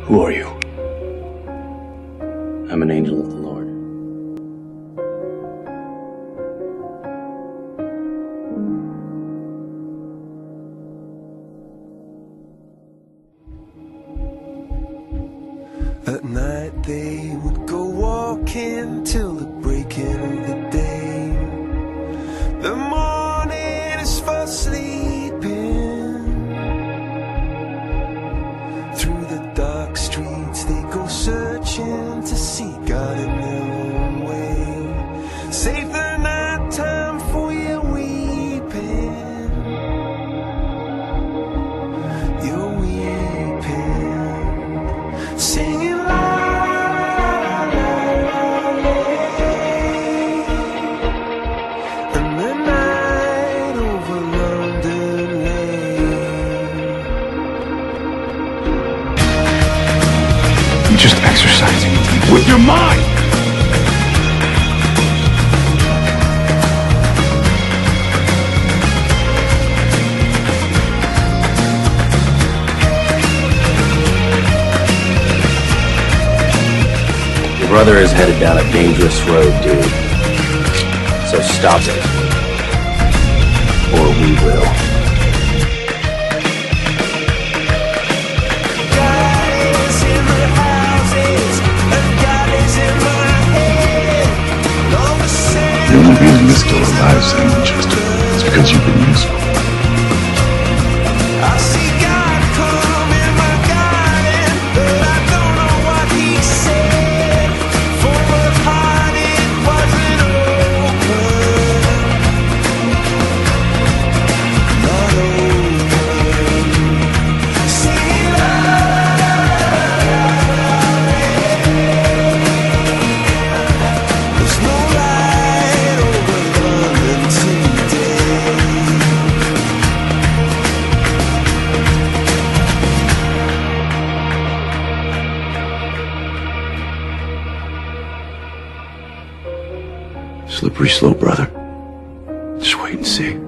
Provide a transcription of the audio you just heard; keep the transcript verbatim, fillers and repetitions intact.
Who are you? I'm an angel of the Lord. At night they would go walking till the breaking of the day. The morning is for sleeping. Through the dark streets they go searching to see God in their own way. Save the night time for your weeping. You're weeping, singing la la la la. And the night over London lay. You're just exercising with your mind. Your brother is headed down a dangerous road, dude. So stop it. Or we will. The only reason you're still alive, Sam Winchester, is because you've been useful. I see God come in my garden, but I don't know what he said. For my heart it wasn't open, not open. Singing la la la la. There's no light over London today. Slippery slope, brother. Just wait and see.